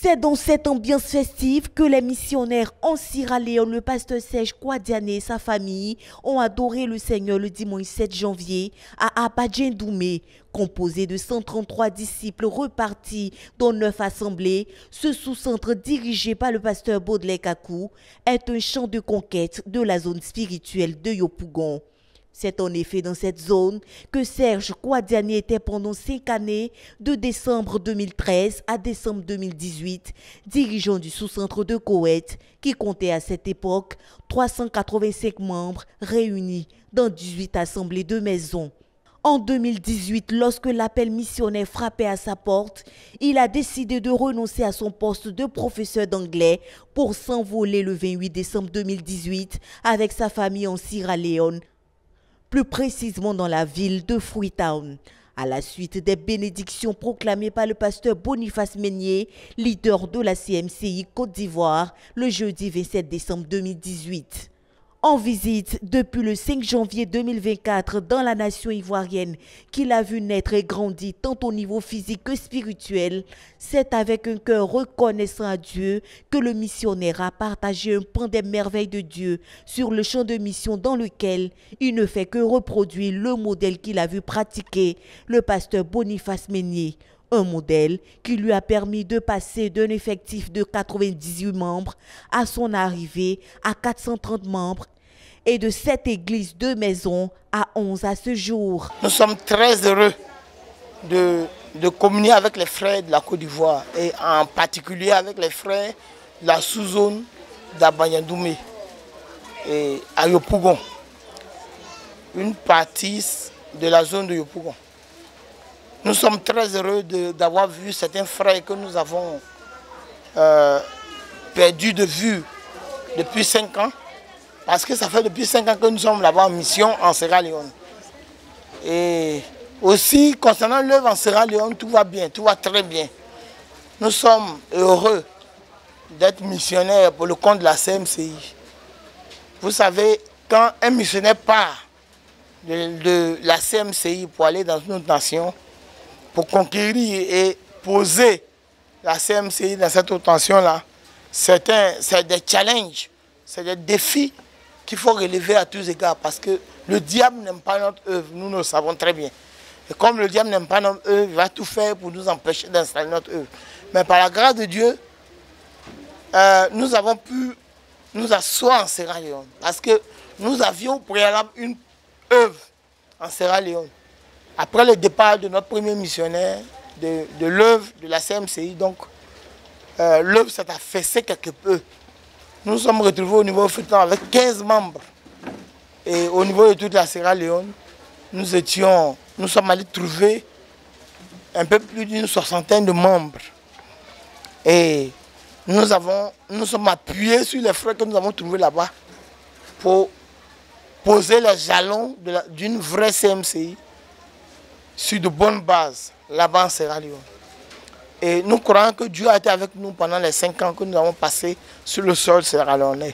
C'est dans cette ambiance festive que les missionnaires en Sierra Leone, le pasteur Serge Kwadiane et sa famille ont adoré le Seigneur le dimanche 7 janvier à Abadjendoumé. Composé de 133 disciples repartis dans 9 assemblées, ce sous-centre dirigé par le pasteur Baudelaire Kakou est un champ de conquête de la zone spirituelle de Yopougon. C'est en effet dans cette zone que Serge Kwadiane était pendant 5 années, de décembre 2013 à décembre 2018, dirigeant du sous-centre de Koweït, qui comptait à cette époque 385 membres réunis dans 18 assemblées de maisons. En 2018, lorsque l'appel missionnaire frappait à sa porte, il a décidé de renoncer à son poste de professeur d'anglais pour s'envoler le 28 décembre 2018 avec sa famille en Sierra Leone, plus précisément dans la ville de Freetown. À la suite des bénédictions proclamées par le pasteur Boniface Meunier, leader de la CMCI Côte d'Ivoire, le jeudi 27 décembre 2018. En visite depuis le 5 janvier 2024 dans la nation ivoirienne, qu'il a vu naître et grandir tant au niveau physique que spirituel, c'est avec un cœur reconnaissant à Dieu que le missionnaire a partagé un pan des merveilles de Dieu sur le champ de mission dans lequel il ne fait que reproduire le modèle qu'il a vu pratiquer le pasteur Boniface Meunier. Un modèle qui lui a permis de passer d'un effectif de 98 membres à son arrivée à 430 membres et de 7 églises de maison à 11 à ce jour. Nous sommes très heureux de communier avec les frères de la Côte d'Ivoire et en particulier avec les frères de la sous-zone d'Abadjendoumé et à Yopougon, une partie de la zone de Yopougon. Nous sommes très heureux d'avoir vu certains frères que nous avons perdus de vue depuis 5 ans. Parce que ça fait depuis 5 ans que nous sommes là-bas en mission en Sierra Leone. Et aussi, concernant l'œuvre en Sierra Leone, tout va bien, tout va très bien. Nous sommes heureux d'être missionnaires pour le compte de la CMCI. Vous savez, quand un missionnaire part de la CMCI pour aller dans une autre nation, pour conquérir et poser la CMCI dans cette autre nation-là, c'est des challenges, c'est des défis qu'il faut relever à tous égards parce que le diable n'aime pas notre œuvre, nous le savons très bien. Et comme le diable n'aime pas notre œuvre, il va tout faire pour nous empêcher d'installer notre œuvre. Mais par la grâce de Dieu, nous avons pu nous asseoir en Sierra Leone parce que nous avions au préalable une œuvre en Sierra Leone. Après le départ de notre premier missionnaire, de l'œuvre de la CMCI, donc l'œuvre s'est affaissée quelque peu. Nous sommes retrouvés au niveau Freetown avec 15 membres. Et au niveau de toute la Sierra Leone, nous sommes allés trouver un peu plus d'une 60aine de membres. Et nous sommes appuyés sur les frères que nous avons trouvés là-bas pour poser les jalons d'une vraie CMCI sur de bonnes bases, là-bas en Sierra Leone. Et nous croyons que Dieu a été avec nous pendant les 5 ans que nous avons passé sur le sol sierra-léonais.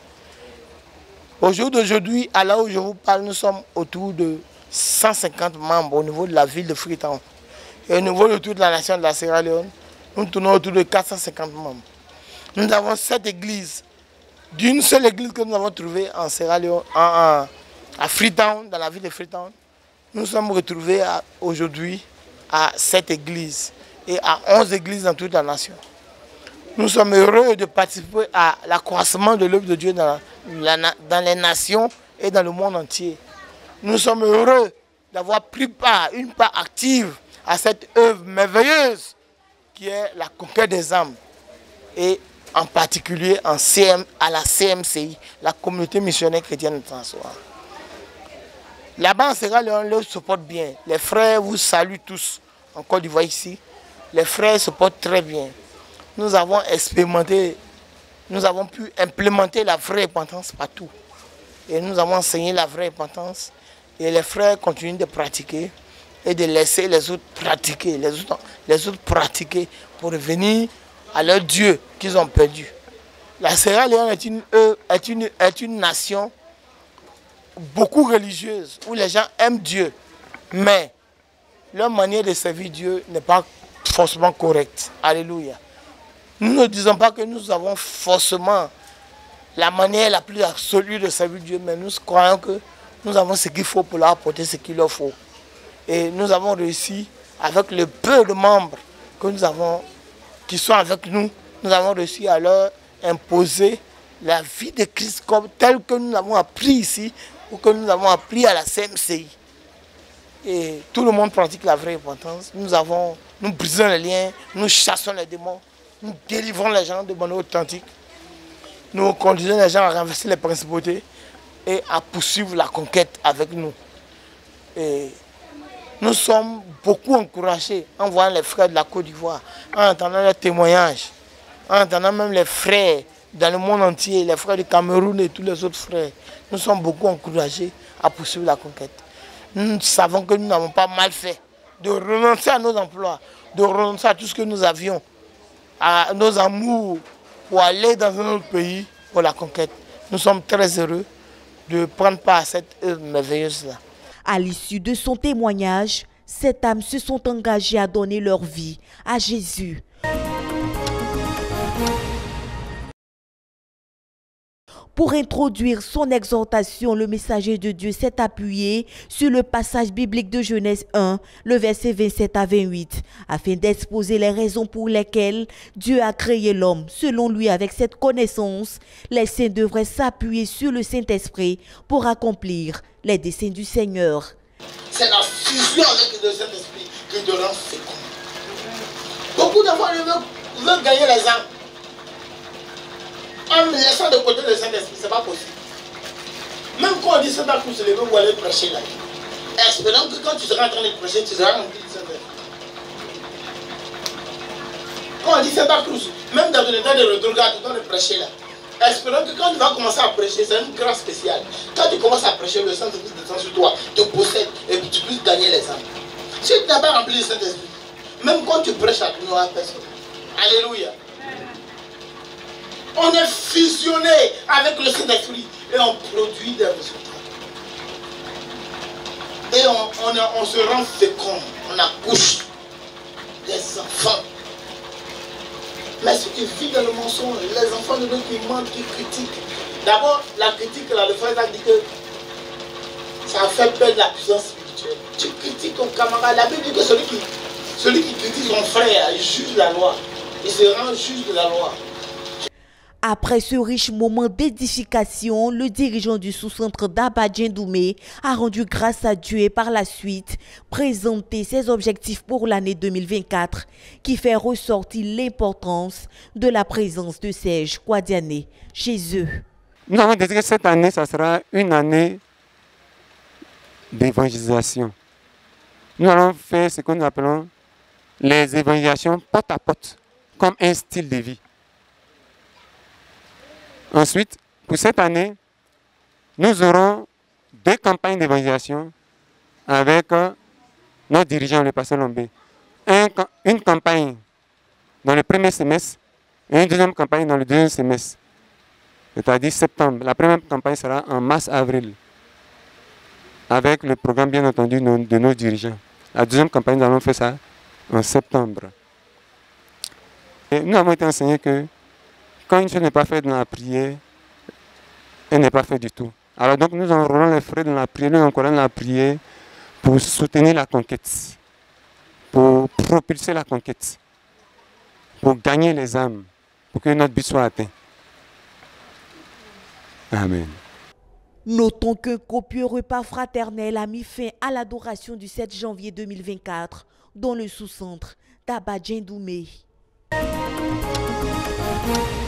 Au jour d'aujourd'hui, à l'heure où je vous parle, nous sommes autour de 150 membres au niveau de la ville de Freetown. Et au niveau de toute la nation de la Sierra Leone, nous tournons autour de 450 membres. Nous avons 7 églises. D'une seule église que nous avons trouvée en Sierra Leone, à Freetown, dans la ville de Freetown, nous sommes retrouvés aujourd'hui à 7 églises et à 11 églises dans toute la nation. Nous sommes heureux de participer à l'accroissement de l'œuvre de Dieu dans les nations et dans le monde entier. Nous sommes heureux d'avoir pris une part active à cette œuvre merveilleuse qui est la conquête des âmes et en particulier à la CMCI, la communauté missionnaire chrétienne internationale. Là-bas en Sierra Leone, l'œuvre se porte bien. Les frères vous saluent tous en Côte d'Ivoire ici. Les frères se portent très bien. Nous avons expérimenté, nous avons pu implémenter la vraie repentance partout. Et nous avons enseigné la vraie repentance. Et les frères continuent de pratiquer et de laisser les autres pratiquer, les autres pratiquer pour revenir à leur Dieu qu'ils ont perdu. La Sierra Leone est une nation beaucoup religieuse, où les gens aiment Dieu, mais leur manière de servir Dieu n'est pas forcément correcte. Alléluia. Nous ne disons pas que nous avons forcément la manière la plus absolue de servir Dieu, mais nous croyons que nous avons ce qu'il faut pour leur apporter ce qu'il leur faut. Et nous avons réussi, avec le peu de membres que nous avons, qui sont avec nous, nous avons réussi à leur imposer la vie de Christ comme telle que nous l'avons appris ici, ou que nous avons appris à la CMCI. Et tout le monde pratique la vraie importance. Nous brisons les liens, nous chassons les démons, nous délivrons les gens de manière authentique. Nous conduisons les gens à renverser les principautés et à poursuivre la conquête avec nous. Et nous sommes beaucoup encouragés en voyant les frères de la Côte d'Ivoire, en entendant leurs témoignages, en entendant même les frères dans le monde entier, les frères du Cameroun et tous les autres frères. Nous sommes beaucoup encouragés à poursuivre la conquête. Nous savons que nous n'avons pas mal fait de renoncer à nos emplois, de renoncer à tout ce que nous avions, à nos amours, pour aller dans un autre pays pour la conquête. Nous sommes très heureux de prendre part à cette œuvre merveilleuse-là. À l'issue de son témoignage, ces âmes se sont engagées à donner leur vie à Jésus. Pour introduire son exhortation, le messager de Dieu s'est appuyé sur le passage biblique de Genèse 1, le verset 27 à 28, afin d'exposer les raisons pour lesquelles Dieu a créé l'homme. Selon lui, avec cette connaissance, les saints devraient s'appuyer sur le Saint-Esprit pour accomplir les desseins du Seigneur. C'est la fusion avec le Saint-Esprit qui te rend fécond. Beaucoup d'enfants veulent gagner les âmes. En laissant de côté le Saint-Esprit, ce n'est pas possible. Même quand on dit Saint-Esprit, c'est le même où aller prêcher là. Espérons que quand tu seras en train de prêcher, tu seras rempli du Saint-Esprit. Quand on dit Saint-Esprit, même dans le temps de retrouver, tu dois prêcher là. Espérons que quand tu vas commencer à prêcher, c'est une grâce spéciale. Quand tu commences à prêcher, le Saint-Esprit descend sur toi, te possède et que tu puisses gagner les âmes. Si tu n'as pas rempli le Saint-Esprit, même quand tu prêches à tu n'auras personne. Alléluia. On est fusionné avec le Saint-Esprit et on produit des résultats. Et on se rend fécond, on accouche des enfants. Mais si tu vis dans le mensonge, les enfants de Dieu qui mentent, qui critiquent. D'abord, la critique, là, le frère a dit que ça fait peur de la puissance spirituelle. Tu critiques ton camarade. La Bible dit que celui qui critique son frère, il juge la loi. Il se rend juge de la loi. Après ce riche moment d'édification, le dirigeant du sous-centre d'Abadien Doumé a rendu grâce à Dieu et par la suite présenté ses objectifs pour l'année 2024 qui fait ressortir l'importance de la présence de Serge Kouadiané chez eux. Nous avons dit que cette année, ça sera une année d'évangélisation. Nous allons faire ce que nous appelons les évangélisations porte à porte, comme un style de vie. Ensuite, pour cette année, nous aurons 2 campagnes d'évangélisation avec nos dirigeants, le pasteur Lombé. Une campagne dans le premier semestre et une deuxième campagne dans le deuxième semestre, c'est-à-dire septembre. La première campagne sera en mars-avril, avec le programme bien entendu de nos dirigeants. La deuxième campagne, nous allons faire ça en septembre. Et nous avons été enseignés que quand une chose n'est pas faite dans la prière, elle n'est pas faite du tout. Alors donc nous enrôlons les frères dans la prière, nous encourageons la prière pour soutenir la conquête, pour propulser la conquête, pour gagner les âmes, pour que notre but soit atteint. Amen. Notons qu'un copieux repas fraternel a mis fin à l'adoration du 7 janvier 2024 dans le sous-centre d'Abadien Doumé.